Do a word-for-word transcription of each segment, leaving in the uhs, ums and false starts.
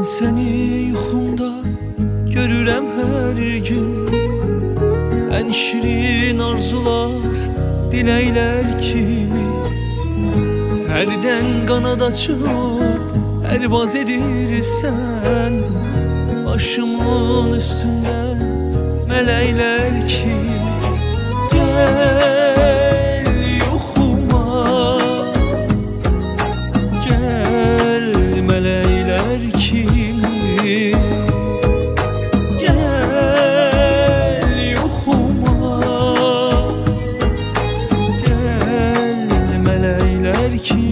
seni yuxumda görürəm hər gün. Ən şirin arzular, diləklər kimi hərdən qanad açıb pərvaz edirsən. Başımın üstündə mələklər kimi gəl yuxuma, gəl mələklər kimi, gəl yuxuma, gəl mələklər kimi.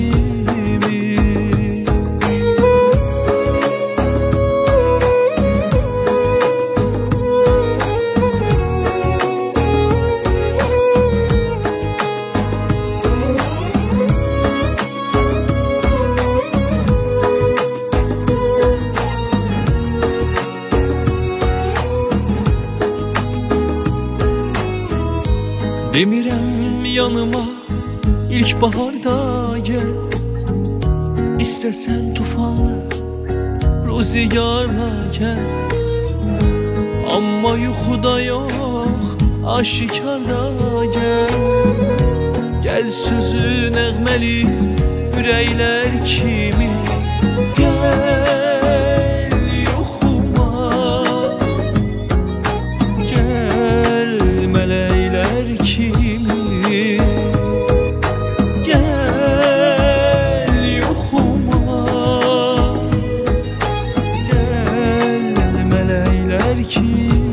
Demirəm yanıma ilk baharda gel, İstəsən tufanlı rüzgarla gel. Amma yuxuda yox, aşikarda gel. Gəl sözü nəğməli ürəklər kimi, gəl yuxuma, gəl mələklər kimi, gəl yuxuma, gəl mələklər kimi.